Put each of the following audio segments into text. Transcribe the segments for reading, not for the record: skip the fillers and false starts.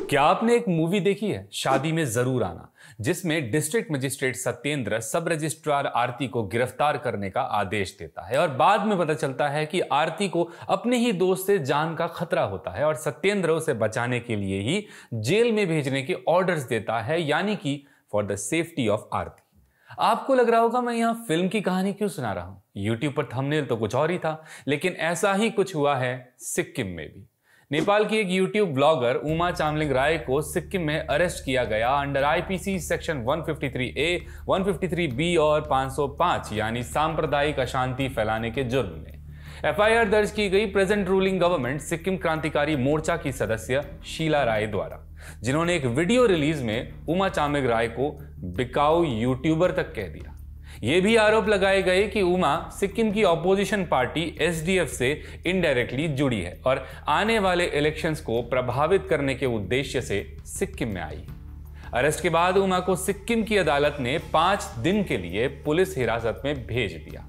क्या आपने एक मूवी देखी है शादी में जरूर आना, जिसमें डिस्ट्रिक्ट मजिस्ट्रेट सत्येंद्र सब रजिस्ट्रार आरती को गिरफ्तार करने का आदेश देता है और बाद में पता चलता है कि आरती को अपने ही दोस्त से जान का खतरा होता है और सत्येंद्र उसे बचाने के लिए ही जेल में भेजने के ऑर्डर्स देता है, यानी कि for the safety of Aarti. आपको लग रहा होगा मैं यहां फिल्म की कहानी क्यों सुना रहा हूं। यूट्यूब पर थंबनेल तो कुछ और ही था, लेकिन ऐसा ही कुछ हुआ है सिक्किम में भी। नेपाल की एक यूट्यूब ब्लॉगर उमा चामलिंग राय को सिक्किम में अरेस्ट किया गया under IPC section 153A, 153B और 505 यानी सांप्रदायिक अशांति फैलाने के जुर्म में। एफआईआर दर्ज की गई प्रेजेंट रूलिंग गवर्नमेंट सिक्किम क्रांतिकारी मोर्चा की सदस्य शीला राय द्वारा, जिन्होंने एक वीडियो रिलीज में उमा चामलिंग राय को बिकाऊ यूट्यूबर तक कह दिया। यह भी आरोप लगाए गए कि उमा सिक्किम की ऑपोजिशन पार्टी एसडीएफ से इनडायरेक्टली जुड़ी है और आने वाले इलेक्शंस को प्रभावित करने के उद्देश्य से सिक्किम में आई। अरेस्ट के बाद उमा को सिक्किम की अदालत ने 5 दिन के लिए पुलिस हिरासत में भेज दिया।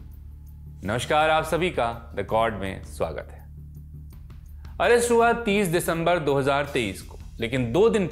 नमस्कार, आप सभी का रिकॉर्ड में स्वागत है। अरेस्ट हुआ 30 दिसंबर 2023 को, लेकिन 2 दिन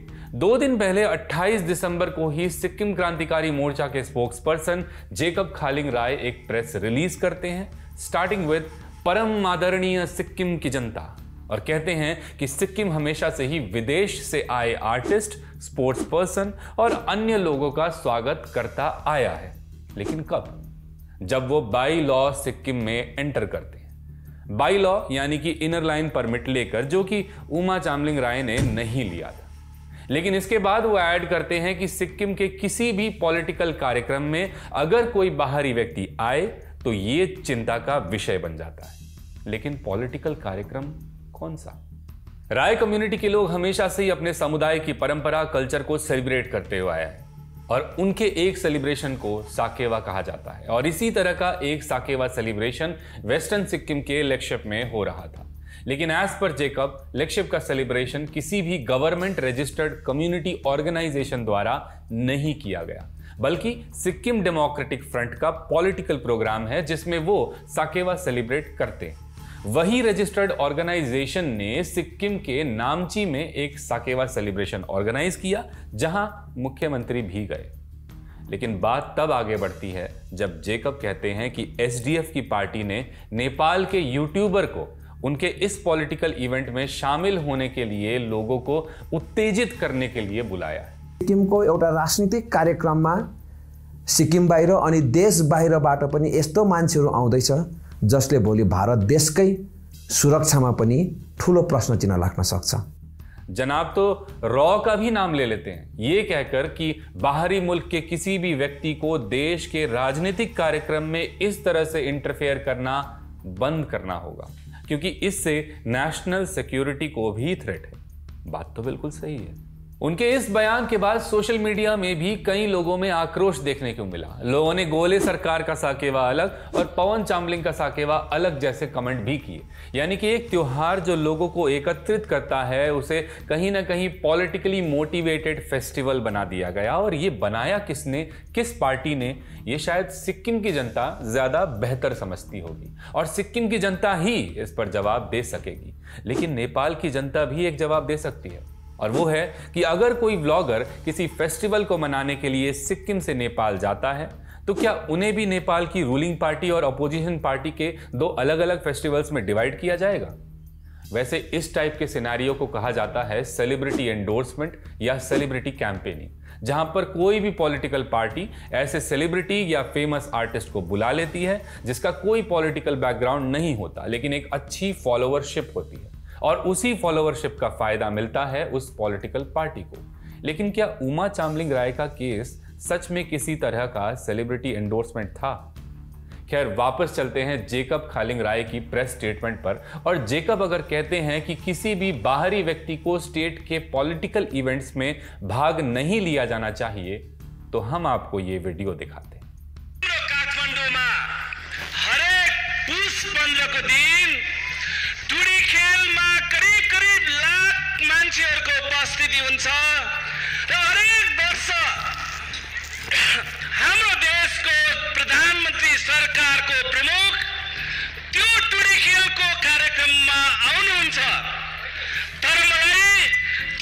पहले 28 दिसंबर को ही सिक्किम क्रांतिकारी मोर्चा के स्पोक्सपर्सन जेकब खालिंग राय एक प्रेस रिलीज करते हैं, स्टार्टिंग विद परम आदरणीय सिक्किम की जनता, और कहते हैं कि सिक्किम हमेशा से ही विदेश से आए आर्टिस्ट, स्पोर्ट्स पर्सन और अन्य लोगों का स्वागत करता आया है। लेकिन कब? जब वो बाई लॉ सिक्किम में एंटर करते हैं। बाई लॉ यानी कि इनर लाइन परमिट लेकर, जो कि उमा चामलिंग राय ने नहीं लिया था। लेकिन इसके बाद वो ऐड करते हैं कि सिक्किम के किसी भी पॉलिटिकल कार्यक्रम में अगर कोई बाहरी व्यक्ति आए तो ये चिंता का विषय बन जाता है। लेकिन पॉलिटिकल कार्यक्रम कौन सा? राय कम्युनिटी के लोग हमेशा से ही अपने समुदाय की परंपरा, कल्चर को सेलिब्रेट करते हुए आए हैं और उनके एक सेलिब्रेशन को साकेवा कहा जाता है और इसी तरह का एक साकेवा सेलिब्रेशन वेस्टर्न सिक्किम के लेकशिप में हो रहा था। लेकिन एज पर जेकब, लेकशिप का सेलिब्रेशन किसी भी गवर्नमेंट रजिस्टर्ड कम्युनिटी ऑर्गेनाइजेशन द्वारा नहीं किया गया, बल्कि सिक्किम डेमोक्रेटिक फ्रंट का पॉलिटिकल प्रोग्राम है जिसमें वो साकेवा सेलिब्रेट करते हैं। वही रजिस्टर्ड ऑर्गेनाइजेशन ने सिक्किम के नामची में एक साकेवा सेलिब्रेशन ऑर्गेनाइज किया, जहां मुख्यमंत्री भी गए। लेकिन बात तब आगे बढ़ती है जब जेकब कहते हैं कि एसडीएफ की पार्टी ने नेपाल के यूट्यूबर को उनके इस पॉलिटिकल इवेंट में शामिल होने के लिए लोगों को उत्तेजित करने के लिए बुलाया है। सिक्किमको एउटा राजनीतिक कार्यक्रममा सिक्किम बाहिर अनि देश बाहिरबाट पनि यस्तो मान्छेहरू आउँदैछ जसले भोलि भारत देशकै सुरक्षामा पनि ठूलो प्रश्न चिन्ह लाग्न सक्छ। जनाब तो रॉ का भी नाम ले लेते हैं, ये कहकर कि बाहरी मुल्क के किसी भी व्यक्ति को देश के राजनीतिक कार्यक्रम में इस तरह से इंटरफेयर करना बंद करना होगा, क्योंकि इससे नेशनल सिक्योरिटी को भी थ्रेट है। बात तो बिल्कुल सही है। उनके इस बयान के बाद सोशल मीडिया में भी कई लोगों में आक्रोश देखने को मिला। लोगों ने गोले सरकार का साकेवा अलग और पवन चामलिंग का साकेवा अलग जैसे कमेंट भी किए। यानी कि एक त्योहार जो लोगों को एकत्रित करता है, उसे कहीं ना कहीं पॉलिटिकली मोटिवेटेड फेस्टिवल बना दिया गया। और ये बनाया किसने, किस पार्टी ने, ये शायद सिक्किम की जनता ज्यादा बेहतर समझती होगी और सिक्किम की जनता ही इस पर जवाब दे सकेगी। लेकिन नेपाल की जनता भी एक जवाब दे सकती है, और वो है कि अगर कोई व्लॉगर किसी फेस्टिवल को मनाने के लिए सिक्किम से नेपाल जाता है तो क्या उन्हें भी नेपाल की रूलिंग पार्टी और अपोजिशन पार्टी के 2 अलग अलग फेस्टिवल्स में डिवाइड किया जाएगा? वैसे इस टाइप के सिनेरियो को कहा जाता है सेलिब्रिटी एंडोर्समेंट या सेलिब्रिटी कैंपेनिंग, जहां पर कोई भी पॉलिटिकल पार्टी ऐसे सेलिब्रिटी या फेमस आर्टिस्ट को बुला लेती है जिसका कोई पॉलिटिकल बैकग्राउंड नहीं होता, लेकिन एक अच्छी फॉलोअरशिप होती है और उसी फॉलोअरशिप का फायदा मिलता है उस पॉलिटिकल पार्टी को। लेकिन क्या उमा चामलिंग राय का केस सच में किसी तरह का सेलिब्रिटी एंडोर्समेंट था? खैर, वापस चलते हैं जेकब खालिंग राय की प्रेस स्टेटमेंट पर। और जेकब अगर कहते हैं कि किसी भी बाहरी व्यक्ति को स्टेट के पॉलिटिकल इवेंट्स में भाग नहीं लिया जाना चाहिए, तो हम आपको ये वीडियो दिखाते हैं। काठमाडौँमा हरेक पुष 15 को दिन टुडी खेलमा करिब लाख मान्छेहरूको उपस्थिति हुन्छ र हरेक वर्ष हाम्रो देशको प्रधानमन्त्री सरकारको प्रमुख त्यो टुडी खेलको कार्यक्रममा आउनुहुन्छ। तर मलाई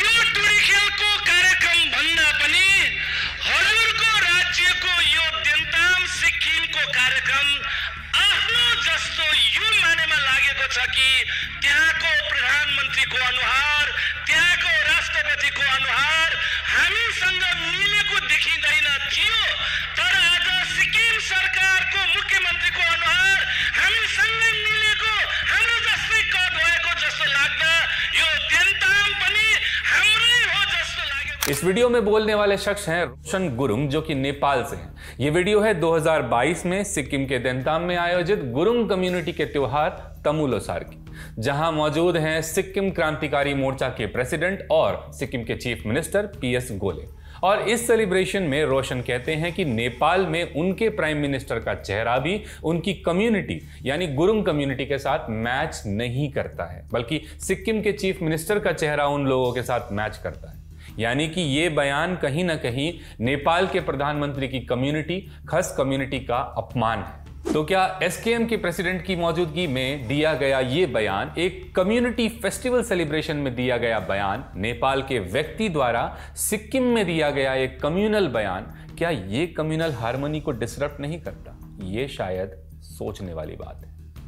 छ कि त्यहाँको प्रधानमन्त्रीको अनुहार, त्यहाँको राष्ट्रपतिको अनुहार हामीसँग मिलेको देखिँदैन थियो, तर आज सिक्किम सरकारको मुख्यमन्त्रीको अनुहार हामीसँग मिलेको, हाम्रो जस्तै कद भएको जस्तो लाग्दा यो देन्ताम पनि हाम्रै हो जस्तो लाग्यो। इस वीडियो में बोलने वाले शख्स हैं रोशन गुरुङ, जो कि नेपाल से हैं। ये वीडियो है 2022 में सिक्किम के देन्ताम में आयोजित गुरुङ कम्युनिटी के त्योहार तमु लोसार की, जहां मौजूद हैं सिक्किम क्रांतिकारी मोर्चा के प्रेसिडेंट और सिक्किम के चीफ मिनिस्टर PS गोले। और इस सेलिब्रेशन में रोशन कहते हैं कि नेपाल में उनके प्राइम मिनिस्टर का चेहरा भी उनकी कम्युनिटी यानी गुरुङ कम्युनिटी के साथ मैच नहीं करता है, बल्कि सिक्किम के चीफ मिनिस्टर का चेहरा उन लोगों के साथ मैच करता है। यानी कि ये बयान कहीं ना कहीं नेपाल के प्रधानमंत्री की कम्युनिटी, खस कम्युनिटी का अपमान है। तो क्या SKM के प्रेसिडेंट की मौजूदगी में दिया गया ये बयान, एक कम्युनिटी फेस्टिवल सेलिब्रेशन में दिया गया बयान, नेपाल के व्यक्ति द्वारा सिक्किम में दिया गया एक कम्युनल बयान, क्या ये कम्युनल हार्मनी को डिसरप्ट नहीं करता? ये शायद सोचने वाली बात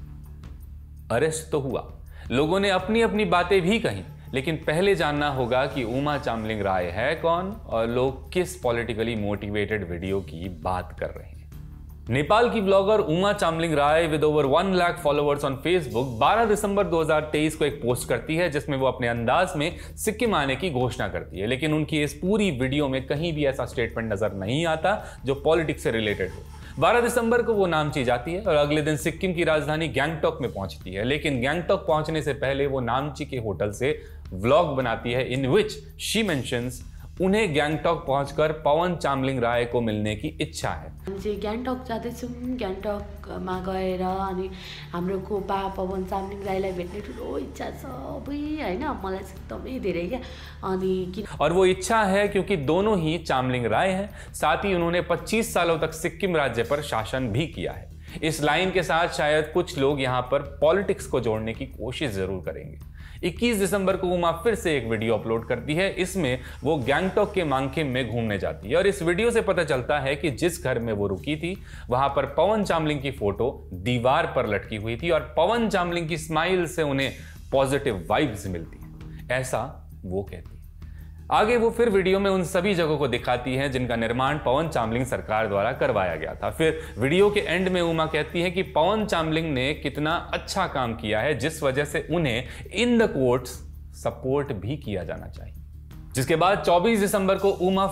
है। अरेस्ट तो हुआ, लोगों ने अपनी अपनी बातें भी कही, लेकिन पहले जानना होगा कि उमा चामलिंग राय है कौन और लोग किस पॉलिटिकली मोटिवेटेड वीडियो की बात कर रहे हैं। नेपाल की blogger Uma Chamling Rai with over 1 lakh followers on Facebook 12 दिसंबर 2023 को एक पोस्ट करती है, जिसमें वो अपने अंदाज में सिक्किम आने की घोषणा करती है, लेकिन उनकी इस पूरी वीडियो में कहीं भी ऐसा स्टेटमेंट नजर नहीं आता जो पॉलिटिक्स से रिलेटेड हो। 12 दिसंबर को वो नामची जाती है और अगले दिन सिक्किम की राजधानी गैंगटॉक में पहुंचती है, लेकिन गैंगटॉक पहुंचने से पहले वो नामची के होटल से व्लॉग बनाती है, इन विच शी मेंशंस उन्हें गैंगटॉक पहुंचकर पवन चामलिंग राय को मिलने की इच्छा है। चाहिँ ग्याङटक जाँदैछौँ, ग्याङटकमा गएर अनि हाम्रो कोपा पवन चामलिङ राईलाई भेट्ने ठुलो इच्छा छ अबै हैन, मलाई एकदमै धेरै क्या। अनि और वो इच्छा है क्योंकि दोनों ही चामलिंग राय हैं, साथ ही उन्होंने 25 सालों तक सिक्किम राज्य पर शासन भी किया है। इस लाइन के साथ शायद कुछ लोग यहां पर पॉलिटिक्स को जोड़ने की कोशिश जरूर करेंगे। 21 दिसंबर को उमा फिर से एक वीडियो अपलोड करती है, इसमें वो गैंगटॉक के मांगखेम में घूमने जाती है और इस वीडियो से पता चलता है कि जिस घर में वो रुकी थी वहां पर पवन चामलिंग की फोटो दीवार पर लटकी हुई थी और पवन चामलिंग की स्माइल से उन्हें पॉजिटिव वाइब्स मिलती है, ऐसा वो कहती है। आगे वो फिर वीडियो में उन सभी जगहों को दिखाती है जिनका निर्माण पवन चामलिंग सरकार द्वारा करवाया गया था। फिर वीडियो के एंड में उमा कहती है कि पवन चामलिंग ने कितना अच्छा काम किया है, जिस वजह से उन्हें इन द कोर्ट्स सपोर्ट भी किया जाना चाहिए। जिसके बाद 24 दिसंबर को उमा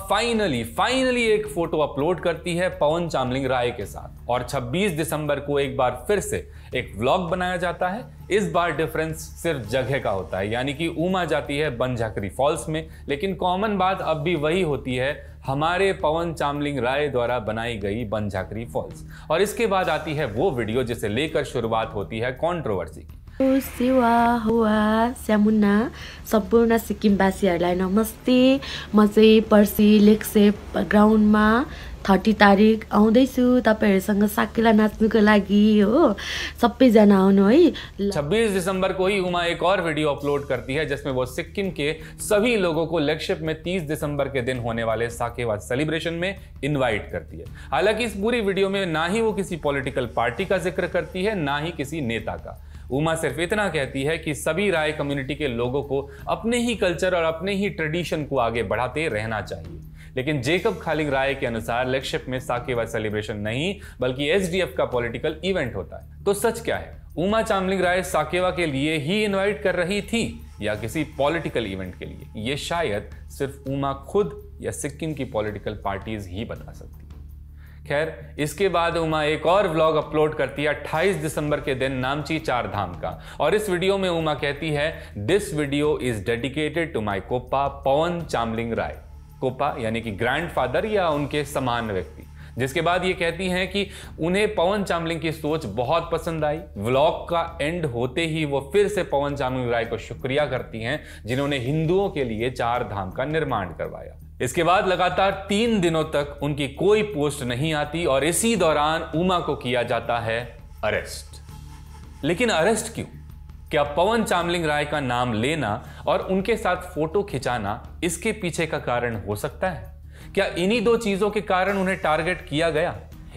फाइनली एक फोटो अपलोड करती है पवन चामलिंग राय के साथ और 26 दिसंबर को एक बार फिर से एक व्लॉग बनाया जाता है। इस बार डिफरेंस सिर्फ जगह का होता है, यानी कि उमा जाती है बनझाकरी फॉल्स में, लेकिन कॉमन बात अब भी वही होती है, हमारे पवन चामलिंग राय द्वारा बनाई गई बनझाकरी फॉल्स। और इसके बाद आती है वो वीडियो जिसे लेकर शुरुआत होती है कंट्रोवर्सी की। सेवा हुआ स्यामुन्ना सम्पूर्ण सिक्किमवासीहरूलाई नमस्ते। म चाहिँ पर्सि लेकसेप ग्राउन्डमा 30 तारिक आउँदैछु तपाईहरुसँग साकेला नाच्नुको लागि हो, सबैजना आउनु है। 26 दिसंबर को ही उमा एक और वीडियो अपलोड करती है जिसमें वो सिक्किम के सभी लोगों को लेकशिप में 30 दिसंबर के दिन होने वाले साकेवा सेलिब्रेशन में इनवाइट करती है। हालांकि इस पूरी वीडियो में ना ही वो किसी पॉलिटिकल पार्टी का जिक्र करती है, ना ही किसी नेता का। उमा सिर्फ इतना कहती है कि सभी राय कम्युनिटी के लोगों को अपने ही कल्चर और अपने ही ट्रेडिशन को आगे बढ़ाते रहना चाहिए। लेकिन जेकब खालिंग राय के अनुसार लेकशिप में साकेवा सेलिब्रेशन नहीं बल्कि SDF का पॉलिटिकल इवेंट होता है। तो सच क्या है, उमा चामलिंग राय साकेवा के लिए ही इनवाइट कर रही थी या किसी पॉलिटिकल इवेंट के लिए? ये शायद सिर्फ उमा खुद या सिक्किम की पॉलिटिकल पार्टीज ही बता सकती है। खैर, इसके बाद उमा एक और व्लॉग अपलोड करती है 28 दिसंबर के दिन नामची 4 धाम का, और इस वीडियो में उमा कहती है this video is dedicated to my कोपा पवन चामलिंग राय। कोपा यानी कि ग्रैंडफादर या उनके समान व्यक्ति। जिसके बाद ये कहती हैं कि उन्हें पवन चामलिंग की सोच बहुत पसंद आई। व्लॉग का एंड होते ही वो फिर से पवन चामलिंग राय को शुक्रिया करती हैं जिन्होंने हिंदुओं के लिए 4 धाम का निर्माण करवाया। इसके बाद लगातार 3 दिनों तक उनकी कोई पोस्ट नहीं आती और इसी दौरान उमा को किया जाता है अरेस्ट। लेकिन अरेस्ट क्यों? क्या पवन चामलिंग राय का नाम लेना और उनके साथ फोटो खिंचाना इसके पीछे का कारण हो सकता है? क्या इन्हीं 2 चीजों के कारण उन्हें टारगेट किया गया?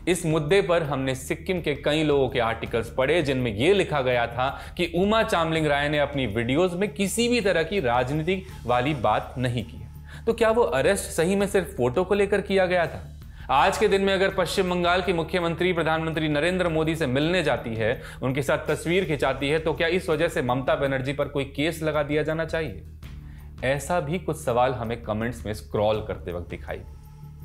इस मुद्दे पर हमने सिक्किम के कई लोगों के आर्टिकल्स पढ़े जिनमें यह लिखा गया था कि उमा चामलिंग राय ने अपनी वीडियोस में किसी भी तरह की राजनीतिक वाली बात नहीं की है। तो क्या वो अरेस्ट सही में सिर्फ फोटो को लेकर किया गया था? आज के दिन में अगर पश्चिम बंगाल की मुख्यमंत्री प्रधानमंत्री नरेंद्र मोदी से मिलने जाती है, उनके साथ तस्वीर खिंचाती है, तो क्या इस वजह से ममता बनर्जी पर कोई केस लगा दिया जाना चाहिए? ऐसा भी कुछ सवाल हमें कमेंट्स में स्क्रॉल करते वक्त दिखाई दिए।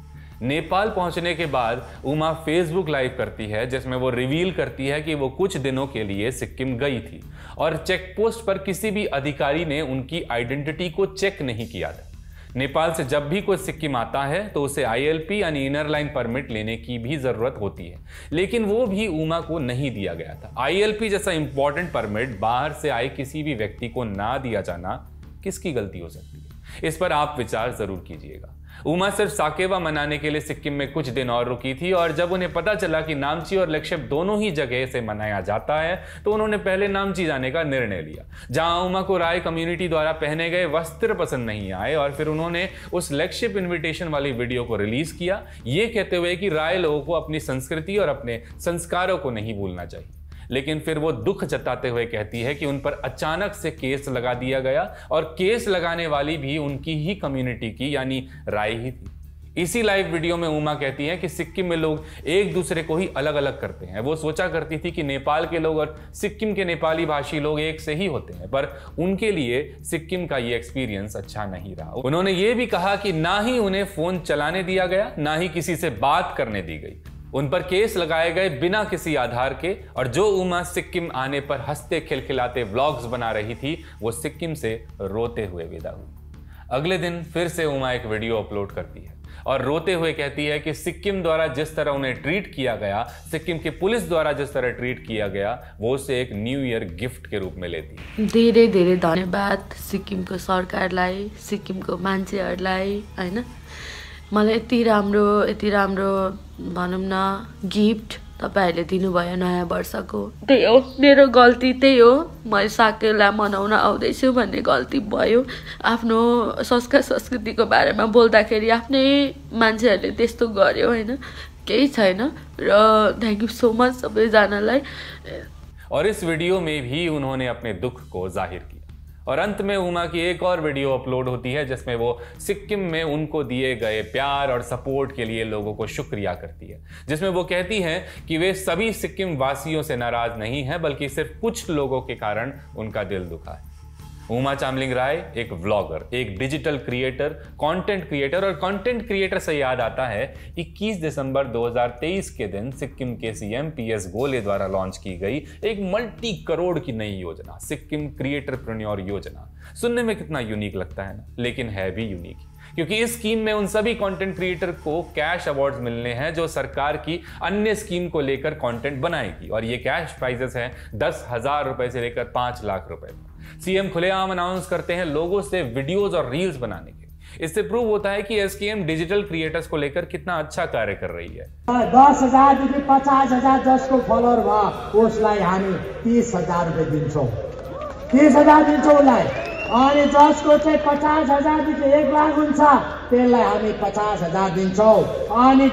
नेपाल पहुंचने के बाद उमा फेसबुक लाइव करती है जिसमें वो रिवील करती है कि वो कुछ दिनों के लिए सिक्किम गई थी और चेक पोस्ट पर किसी भी अधिकारी ने उनकी आइडेंटिटी को चेक नहीं किया था। नेपाल से जब भी कोई सिक्किम आता है तो उसे ILP यानी इनर लाइन परमिट लेने की भी जरूरत होती है, लेकिन वो भी उमा को नहीं दिया गया था। ILP जैसा इंपॉर्टेंट परमिट बाहर से आए किसी भी व्यक्ति को ना दिया जाना किसकी गलती हो सकती है? इस पर आप विचार जरूर कीजिएगा। उमा सिर्फ साकेवा मनाने के लिए सिक्किम में कुछ दिन और रुकी थी और जब उन्हें पता चला कि नामची और लेगशेप दोनों ही जगह से मनाया जाता है तो उन्होंने पहले नामची जाने का निर्णय लिया, जहां उमा को राय कम्युनिटी द्वारा पहने गए वस्त्र पसंद नहीं आए और फिर उन्होंने उस लेगशेप इन्विटेशन वाली वीडियो को रिलीज किया, ये कहते हुए कि राय लोगों को अपनी संस्कृति और अपने संस्कारों को नहीं भूलना चाहिए। लेकिन फिर वो दुख जताते हुए कहती है कि उन पर अचानक से केस लगा दिया गया और केस लगाने वाली भी उनकी ही कम्युनिटी की यानी राय ही थी। इसी लाइव वीडियो में उमा कहती है कि सिक्किम में लोग एक दूसरे को ही अलग अलग करते हैं। वो सोचा करती थी कि नेपाल के लोग और सिक्किम के नेपाली भाषी लोग एक से ही होते हैं, पर उनके लिए सिक्किम का ये एक्सपीरियंस अच्छा नहीं रहा। उन्होंने ये भी कहा कि ना ही उन्हें फोन चलाने दिया गया, ना ही किसी से बात करने दी गई। उन पर केस लगाए गए बिना किसी आधार के और जो उमा सिक्किम आने पर हंसते खिलखिलाते व्लॉग्स बना रही थी वो सिक्किम से रोते हुए विदा हुई। अगले दिन फिर से उमा एक वीडियो अपलोड करती है और रोते हुए कहती है कि सिक्किम द्वारा जिस तरह उन्हें ट्रीट किया गया, सिक्किम की पुलिस द्वारा जिस तरह ट्रीट किया गया, वो उसे एक न्यू ईयर गिफ्ट के रूप में लेती है। धेरै धेरै धन्यवाद सिक्किमको सरकारलाई, सिक्किमको मान्छेहरूलाई, हैन मलाई यति राम्रो भनौँ न गिफ्ट तपाईँहरूले दिनुभयो नयाँ वर्षको। त्यही हो मेरो गल्ती, त्यही हो मैले साकेला मनाउन आउँदैछु भन्ने गल्ती भयो। आफ्नो संस्कार संस्कृतिको बारेमा बोल्दाखेरि आफ्नै मान्छेहरूले त्यस्तो गर्यो, होइन केही छैन। र थ्याङ्क यू सो मच सबैजनालाई। और इस वीडियो में भी उन्होंने अपने दुख को जाहिर किया और अंत में उमा की एक और वीडियो अपलोड होती है जिसमें वो सिक्किम में उनको दिए गए प्यार और सपोर्ट के लिए लोगों को शुक्रिया करती है, जिसमें वो कहती हैं कि वे सभी सिक्किम वासियों से नाराज नहीं हैं बल्कि सिर्फ कुछ लोगों के कारण उनका दिल दुखा है। उमा चामलिंग राय एक व्लॉगर, एक डिजिटल क्रिएटर, कंटेंट क्रिएटर और कंटेंट क्रिएटर से याद आता है 21 दिसंबर 2023 के दिन सिक्किम के CM PS गोले द्वारा लॉन्च की गई एक मल्टी करोड़ की नई योजना सिक्किम क्रिएटरप्रेन्योर योजना। सुनने में कितना यूनिक लगता है ना, लेकिन है भी यूनिक क्योंकि इस स्कीम में उन सभी कंटेंट क्रिएटर को कैश अवार्ड्स मिलने हैं जो सरकार की अन्य स्कीम को लेकर कंटेंट बनाएगी और ये कैश प्राइजेस हैं 10,000 रुपए से लेकर 5 लाख रुपए। CM खुलेआम अनाउंस करते हैं लोगों से वीडियोस और रील्स बनाने के। इससे प्रूव होता है कि SKM डिजिटल क्रिएटर्स को लेकर कितना अच्छा कार्य कर रही है। 10,000 देखि 50,000 जसको फलोअर भयो उसलाई हामी 30,000 रुपैयाँ दिन्छौँ। 30,000 दिन्छौँ उसलाई। अनि जसको चाहिँ 50,000 देखि 1 लाख हुन्छ त्यसलाई हामी 50,000 दिन्छौँ। अनि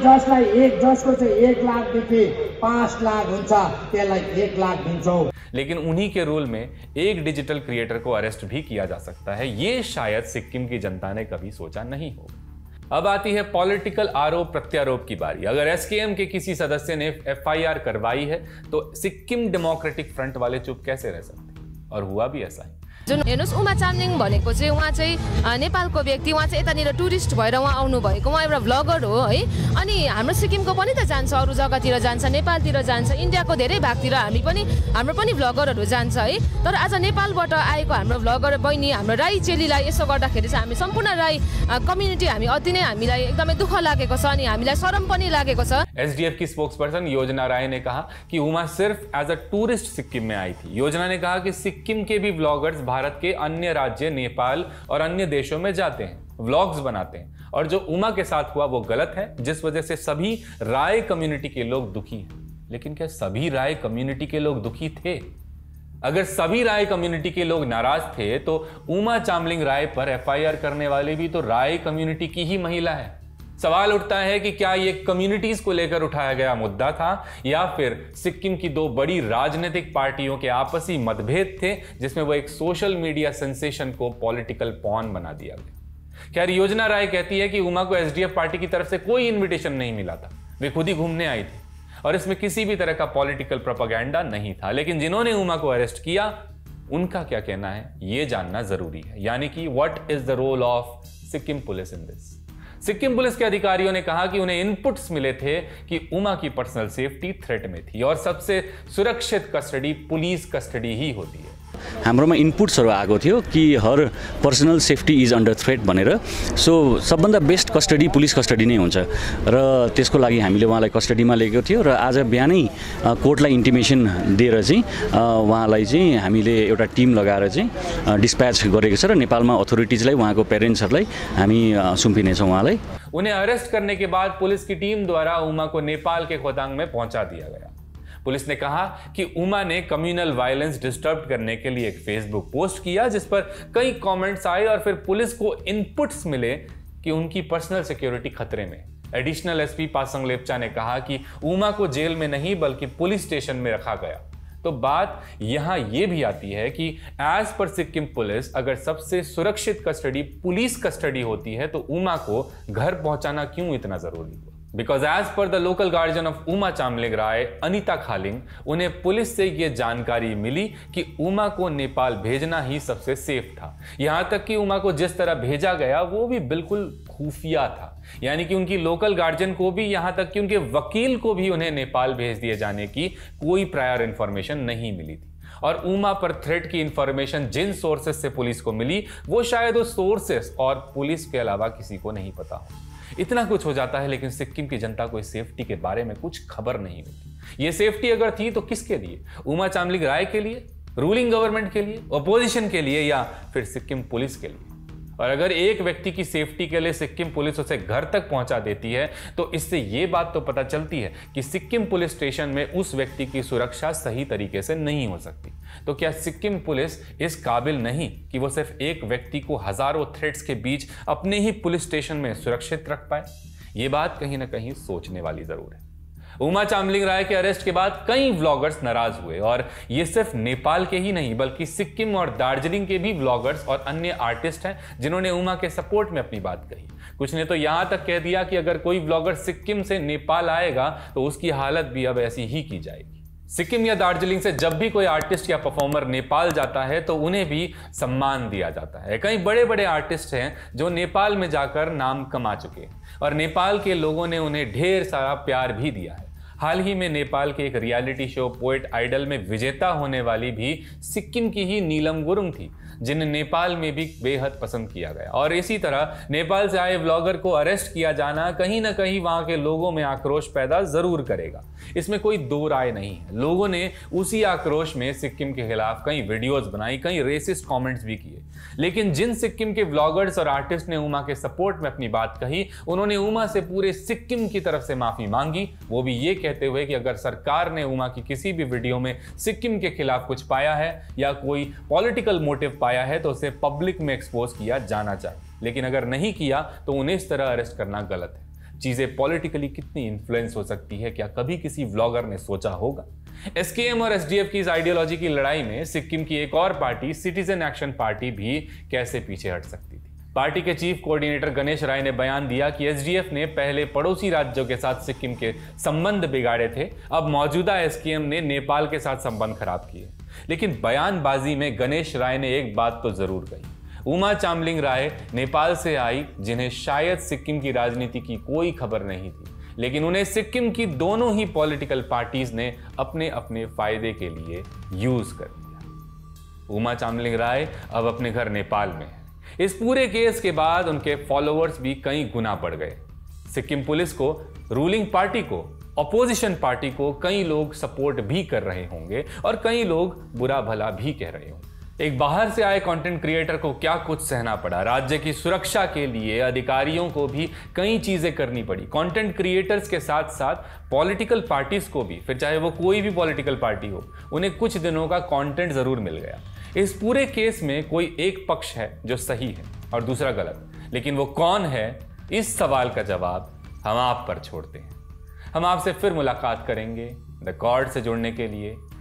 जसको चाहिँ 1 लाख देखि 5 लाख हुन्छ त्यसलाई 1 लाख दिन्छौँ। लेकिन उन्हीं के रूल में एक डिजिटल क्रिएटर को अरेस्ट भी किया जा सकता है, ये शायद सिक्किम की जनता ने कभी सोचा नहीं होगा। अब आती है पॉलिटिकल आरोप प्रत्यारोप की बारी। अगर SKM के किसी सदस्य ने FIR करवाई है तो सिक्किम डेमोक्रेटिक फ्रंट वाले चुप कैसे रह सकते? और हुआ भी ऐसा ही। जुन हेर्नुस् उमा चामलिङ भनेको चाहिँ उहाँ चाहिँ नेपालको व्यक्ति, उहाँ चाहिँ यतानिर टुरिस्ट भएर उहाँ आउनु भएको, उहाँ एउटा भ्लगर हो है। अनि हाम्रो सिक्किमको पनि त जान्छ, अरू जग्गातिर जान्छ, नेपालतिर जान्छ, इन्डियाको धेरै भागतिर हाम्रो पनि भ्लगरहरू जान्छ है। तर आज नेपालबाट आएको हाम्रो भ्लगर बहिनी, हाम्रो राई चेलीलाई यसो गर्दाखेरि चाहिँ हामी सम्पूर्ण राई कम्युनिटी हामी अति नै हामीलाई एकदमै दुःख लागेको छ अनि हामीलाई शरम पनि लागेको छ। SDF की स्पोक्सपर्सन योजना राय ने कहा कि उमा सिर्फ एज अ टूरिस्ट सिक्किम में आई थी। योजना ने कहा कि सिक्किम के भी व्लॉगर्स भारत के अन्य राज्य नेपाल और अन्य देशों में जाते हैं, व्लॉग्स बनाते हैं और जो उमा के साथ हुआ वो गलत है, जिस वजह से सभी राय कम्युनिटी के लोग दुखी हैं। लेकिन क्या सभी राय कम्युनिटी के लोग दुखी थे? अगर सभी राय कम्युनिटी के लोग नाराज थे तो उमा चामलिंग राय पर FIR करने वाली भी तो राय कम्युनिटी की ही महिला है। सवाल उठता है कि क्या ये कम्युनिटीज को लेकर उठाया गया मुद्दा था या फिर सिक्किम की दो बड़ी राजनीतिक पार्टियों के आपसी मतभेद थे जिसमें वो एक सोशल मीडिया सेंसेशन को पॉलिटिकल पॉन बना दिया गया। खैर, योजना राय कहती है कि उमा को एसडीएफ पार्टी की तरफ से कोई इन्विटेशन नहीं मिला था, वे खुद ही घूमने आई थी और इसमें किसी भी तरह का पॉलिटिकल प्रोपेगेंडा नहीं था। लेकिन जिन्होंने उमा को अरेस्ट किया उनका क्या कहना है ये जानना जरूरी है, यानी कि what is the role of Sikkim police in this. Sikkim police के अधिकारियों ने कहा कि उन्हें इनपुट्स मिले थे कि उमा की पर्सनल सेफ्टी थ्रेट में थी और सबसे सुरक्षित कस्टडी पुलिस कस्टडी ही होती है। हाम्रोमा इनपुट्सहरू आएको थियो कि her personal safety is under threat भनेर। सो सबभन्दा बेस्ट कस्टडी पुलिस कस्टडी नै हुन्छ र त्यसको लागि हामीले उहाँलाई कस्टडीमा लिएको थियो र आज बिहानै कोर्टलाई इन्टिमेसन दिएर चाहिँ उहाँलाई चाहिँ हामीले एउटा टिम लगाएर चाहिँ डिस्प्याच गरेको छ र नेपालमा अथोरिटिजलाई उहाँको पेरेन्ट्सहरूलाई हामी सुम्पिनेछौँ उहाँलाई। उन्हें अरेस्ट करने के बाद पुलिस की टीम द्वारा उमा को नेपाल के खोतांग में पहुंचा दिया गया। पुलिस ने कहा कि उमा ने कम्युनल वायलेंस डिस्टर्ब करने के लिए एक फेसबुक पोस्ट किया जिस पर कई कमेंट्स आए और फिर पुलिस को इनपुट्स मिले कि उनकी पर्सनल सिक्योरिटी खतरे में। एडिशनल एसपी पासंग लेप्चा ने कहा कि उमा को जेल में नहीं बल्कि पुलिस स्टेशन में रखा गया। तो बात यहां यह भी आती है कि एज पर सिक्किम पुलिस अगर सबसे सुरक्षित कस्टडी पुलिस कस्टडी होती है तो उमा को घर पहुंचाना क्यों इतना जरूरी हुआ? Because as per the local guardian of Uma Chamling Rai Anita Khaling, उन्हें पुलिस से यह जानकारी मिली कि उमा को नेपाल भेजना ही सबसे सेफ था। यहां तक कि उमा को जिस तरह भेजा गया वो भी बिल्कुल खुफिया था, यानी कि उनकी लोकल गार्जियन को भी, यहां तक कि उनके वकील को भी उन्हें नेपाल भेज दिए जाने की कोई प्रायर इंफॉर्मेशन नहीं मिली थी। और उमा पर थ्रेट की इंफॉर्मेशन जिन सोर्सेस से पुलिस को मिली वो शायद उस सोर्सेस और पुलिस के अलावा किसी को नहीं पता हो। इतना कुछ हो जाता है लेकिन सिक्किम की जनता को इस सेफ्टी के बारे में कुछ खबर नहीं होती। ये सेफ्टी अगर थी तो किसके लिए? उमा चामलिंग राय के लिए, रूलिंग गवर्नमेंट के लिए, अपोजिशन के लिए या फिर सिक्किम पुलिस के लिए? और अगर एक व्यक्ति की सेफ्टी के लिए सिक्किम पुलिस उसे घर तक पहुंचा देती है तो इससे यह बात तो पता चलती है कि सिक्किम पुलिस स्टेशन में उस व्यक्ति की सुरक्षा सही तरीके से नहीं हो सकती। तो क्या सिक्किम पुलिस इस काबिल नहीं कि वो सिर्फ एक व्यक्ति को हजारों थ्रेट्स के बीच अपने ही पुलिस स्टेशन में सुरक्षित रख पाए? ये बात कहीं ना कहीं सोचने वाली जरूर है। उमा चामलिंग राय के अरेस्ट के बाद कई व्लॉगर्स नाराज हुए और ये सिर्फ नेपाल के ही नहीं बल्कि सिक्किम और दार्जिलिंग के भी व्लॉगर्स और अन्य आर्टिस्ट हैं जिन्होंने उमा के सपोर्ट में अपनी बात कही। कुछ ने तो यहां तक कह दिया कि अगर कोई व्लॉगर सिक्किम से नेपाल आएगा तो उसकी हालत भी अब ऐसी ही की जाएगी। सिक्किम या दार्जिलिंग से जब भी कोई आर्टिस्ट या परफॉर्मर नेपाल जाता है तो उन्हें भी सम्मान दिया जाता है। कई बड़े बड़े आर्टिस्ट हैं जो नेपाल में जाकर नाम कमा चुके हैं और नेपाल के लोगों ने उन्हें ढेर सारा प्यार भी दिया है। हाल ही में नेपाल के एक रियलिटी शो पोएट आइडल में विजेता होने वाली भी सिक्किम की ही नीलम गुरुंग थी जिन्हें नेपाल में भी बेहद पसंद किया गया। और इसी तरह नेपाल से आए व्लॉगर को अरेस्ट किया जाना कहीं ना कहीं वहां के लोगों में आक्रोश पैदा जरूर करेगा, इसमें कोई दो राय नहीं है। लोगों ने उसी आक्रोश में सिक्किम के खिलाफ कई वीडियोस बनाई, कई रेसिस्ट कमेंट्स भी किए। लेकिन जिन सिक्किम के व्लॉगर्स और आर्टिस्ट ने उमा के सपोर्ट में अपनी बात कही उन्होंने उमा से पूरे सिक्किम की तरफ से माफी मांगी, वो भी ये कहते हुए कि अगर सरकार ने उमा की किसी भी वीडियो में सिक्किम के खिलाफ कुछ पाया है या कोई पॉलिटिकल मोटिव पाया है तो उसे पब्लिक में एक्सपोज किया जाना चाहिए, लेकिन अगर नहीं किया तो उन्हें इस तरह अरेस्ट करना गलत है। चीजें पॉलिटिकली कितनी इन्फ्लुएंस हो सकती है क्या कभी किसी व्लॉगर ने सोचा होगा? एसकेएम और एसडीएफ की इस आइडियोलॉजी की लड़ाई में सिक्किम की एक और पार्टी सिटीजन एक्शन पार्टी भी कैसे पीछे हट सकती थी? पार्टी के चीफ कोऑर्डिनेटर गणेश राय ने बयान दिया कि एसडीएफ ने पहले पड़ोसी राज्यों के साथ सिक्किम के संबंध बिगाड़े थे, अब मौजूदा एसकेएम ने नेपाल के साथ संबंध खराब किए। लेकिन बयानबाजी में गणेश राय ने एक बात तो जरूर कही, उमा चामलिंग राय नेपाल से आई जिन्हें शायद सिक्किम की राजनीति की कोई खबर नहीं थी, लेकिन उन्हें सिक्किम की दोनों ही पॉलिटिकल पार्टीज ने अपने अपने फायदे के लिए यूज कर दिया। उमा चामलिंग राय अब अपने घर नेपाल में है। इस पूरे केस के बाद उनके फॉलोअर्स भी कई गुना बढ़ गए। सिक्किम पुलिस को, रूलिंग पार्टी को, अपोजिशन पार्टी को कई लोग सपोर्ट भी कर रहे होंगे और कई लोग बुरा भला भी कह रहे होंगे। एक बाहर से आए कंटेंट क्रिएटर को क्या कुछ सहना पड़ा। राज्य की सुरक्षा के लिए अधिकारियों को भी कई चीजें करनी पड़ी। कंटेंट क्रिएटर्स के साथ साथ पॉलिटिकल पार्टीज को भी, फिर चाहे वो कोई भी पॉलिटिकल पार्टी हो, उन्हें कुछ दिनों का कंटेंट जरूर मिल गया। इस पूरे केस में कोई एक पक्ष है जो सही है और दूसरा गलत, लेकिन वो कौन है इस सवाल का जवाब हम आप पर छोड़ते हैं। हम आपसे फिर मुलाकात करेंगे। द कॉर्ड से जुड़ने के लिए